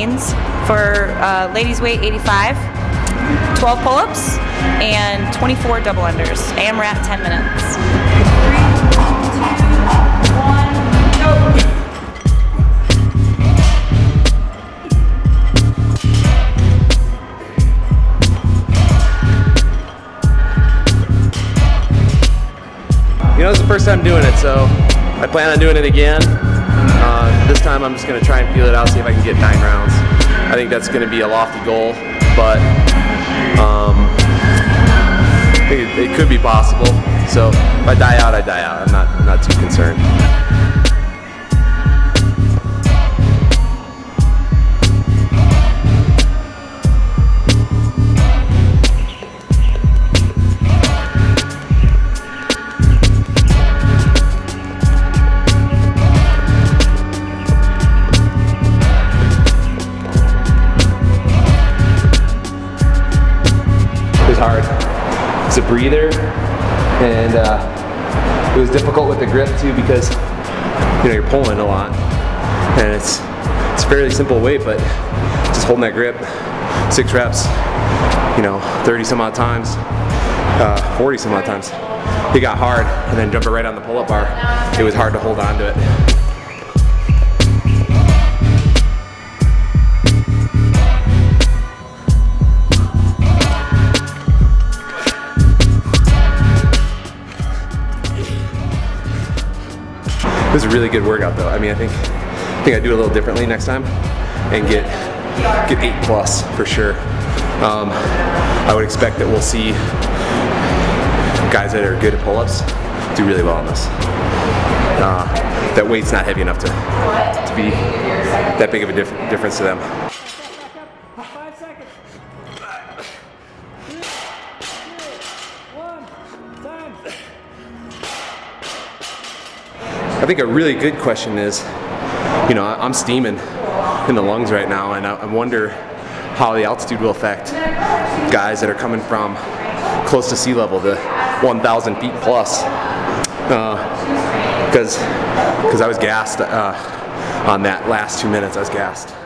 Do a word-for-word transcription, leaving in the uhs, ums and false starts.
machines for uh, ladies weight eighty-five, twelve pull-ups, and twenty-four double unders. AMRAP ten minutes. You know, it's the first time doing it, so I plan on doing it again. Uh, this time I'm just going to try and feel it out, see if I can get nine rounds. I think that's going to be a lofty goal, but um, I think it, it could be possible. So if I die out, I die out. I'm not, I'm not too concerned. Hard. It's a breather, and uh, it was difficult with the grip too because you know you're pulling a lot, and it's it's a fairly simple weight, but just holding that grip, six reps, you know, thirty some odd times, uh, forty some odd times. It got hard, and then jumping right on the pull-up bar, it was hard to hold on to it. It was a really good workout though. I mean, I think I think I'd do a little differently next time and get get eight plus for sure. Um, I would expect that we'll see guys that are good at pull-ups do really well on this. Uh, that weight's not heavy enough to to be that big of a diff difference to them. Five seconds. Three, two, one, time. I think a really good question is, you know, I'm steaming in the lungs right now, and I wonder how the altitude will affect guys that are coming from close to sea level, the one thousand feet plus, because uh, because I was gassed uh, on that last two minutes. I was gassed.